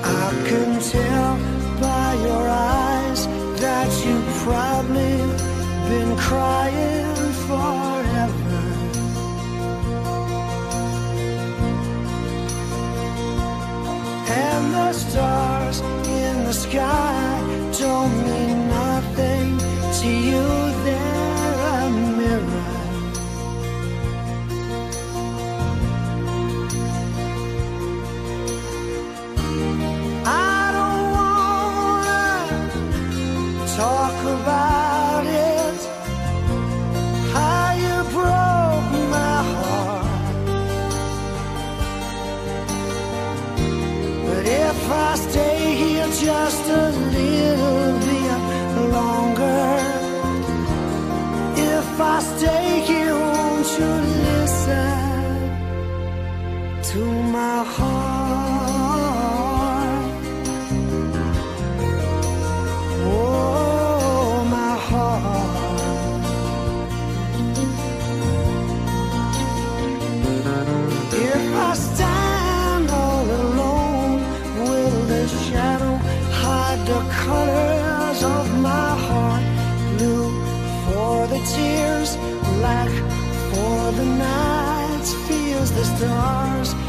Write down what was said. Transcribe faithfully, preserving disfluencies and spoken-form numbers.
I can tell by your eyes that you've probably been crying forever. And the stars in the sky don't mean nothing to you. They're a mirror. I don't wanna talk about it, how you broke my heart. But if I stay here just a little bit longer, if I stay here, won't you listen to my heart? Oh, my heart. If I stand all alone, will the shadow hide the colors of my heart? Blue for the tears, black for the nights, feels the stars